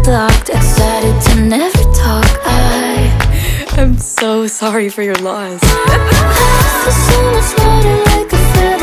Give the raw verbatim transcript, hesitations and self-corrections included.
blocked, excited to never talk. I I'm so sorry for your loss. so much water like a fish.